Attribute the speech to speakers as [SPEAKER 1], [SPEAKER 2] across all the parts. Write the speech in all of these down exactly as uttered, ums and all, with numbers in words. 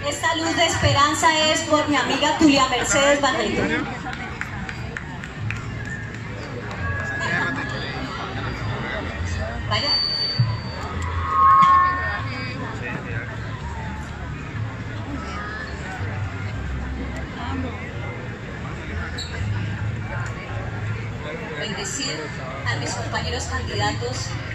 [SPEAKER 1] Esta luz de esperanza es por mi amiga Tulia Mercedes Barreto. Vaya. Bendecir a mis compañeros candidatos.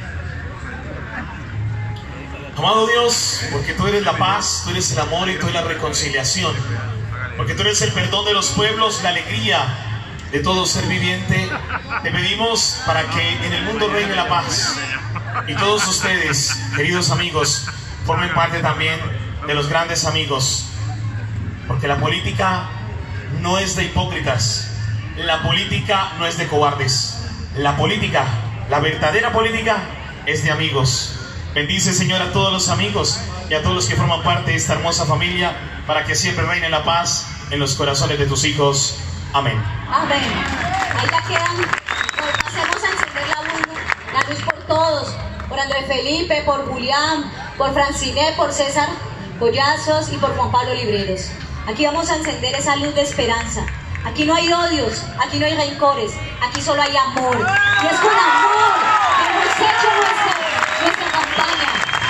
[SPEAKER 2] Amado Dios, porque tú eres la paz, tú eres el amor y tú eres la reconciliación, porque tú eres el perdón de los pueblos, la alegría de todo ser viviente, te pedimos para que en el mundo reine la paz. Y todos ustedes, queridos amigos, formen parte también de los grandes amigos, porque la política no es de hipócritas, la política no es de cobardes, la política, la verdadera política es de amigos. Bendice, Señor, a todos los amigos y a todos los que forman parte de esta hermosa familia, para que siempre reine la paz en los corazones de tus hijos. Amén.
[SPEAKER 1] Amén. Ahí ya quedan. Pues pasemos a encender la luz, la luz por todos, por Andrés Felipe, por Julián, por Franciné, por César Collazos y por Juan Pablo Libreros. Aquí vamos a encender esa luz de esperanza. Aquí no hay odios, aquí no hay rencores, aquí solo hay amor. Y es con amor que hemos hecho nuestra, nuestra campaña.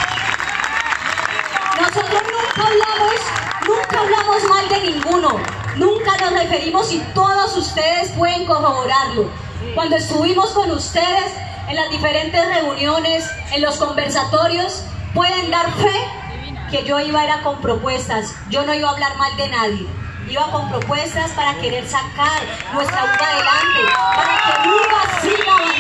[SPEAKER 1] Nosotros nunca hablamos, nunca hablamos mal de ninguno. Nunca nos referimos, y todos ustedes pueden corroborarlo. Cuando estuvimos con ustedes en las diferentes reuniones, en los conversatorios, pueden dar fe que yo iba a ir con propuestas. Yo no iba a hablar mal de nadie. Iba con propuestas para querer sacar nuestra U C A adelante, para que U C A siga avanzando.